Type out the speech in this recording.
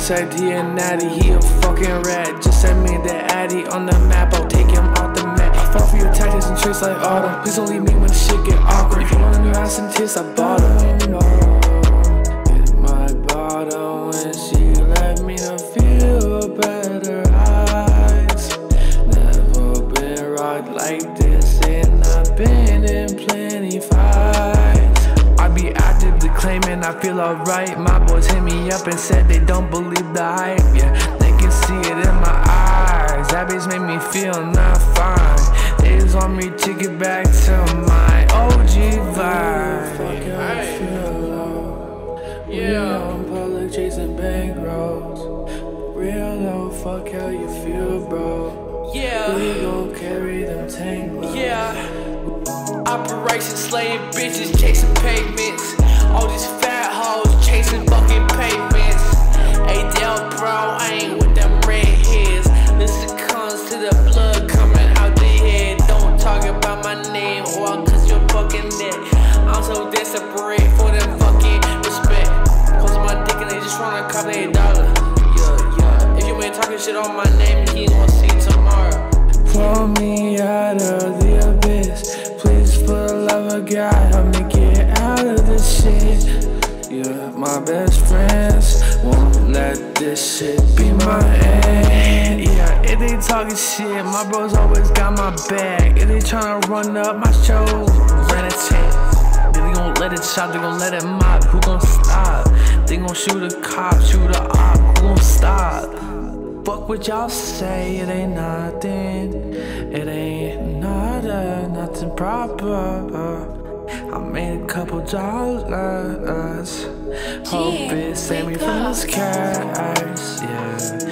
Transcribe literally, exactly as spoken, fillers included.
said he a natty, he a fucking rat. Just send me the addy on the map, I'll take him off the mat. I fall for your tactics and tricks like autumn. Please don't leave me when shit get awkward. If you want a new ass and tits, I bought her. Hit my bottom when she let me to feel better eyes. Never been rocked like this, and I've been in plenty fights. I be actively claiming I feel alright. My boys hit me up and said they don't believe the hype. Yeah, they can see it in my eyes. That bitch made me feel not fine. They just want me to get back to my O G vibe. Fuck how I feel low. Yeah, I'm public chasing bank rolls. Real low, fuck how you feel, bro. Yeah, we gon' carry them tank lows. Yeah. Operation slaying bitches, chasing pavements. All these fat hoes chasing fucking pavements. Hey, Del, bro, I ain't with them redheads. Listen comes to the blood coming out the head. Don't talk about my name or cause you're fucking dead. I'm so desperate for them fucking respect. Close my dick and they just wanna cop a dollar. Yeah, yeah. If you ain't talking shit on my name, he gon' see tomorrow. Pull me out of the abyss. Please, for the love of God, help me get out of this shit. Yeah, my best friends won't let this shit be my end. Yeah, if they talking shit, my bros always got my back. If they tryna run up my show, ran a check. They gon' let it shot, they gon' let it mop. Who gon' stop? They gon' shoot a cop, shoot a op. Who gon' stop? Fuck what y'all say, it ain't nothing. It ain't nada, nothing proper. I made a couple dollars. Hope it saved me from this cash, yeah.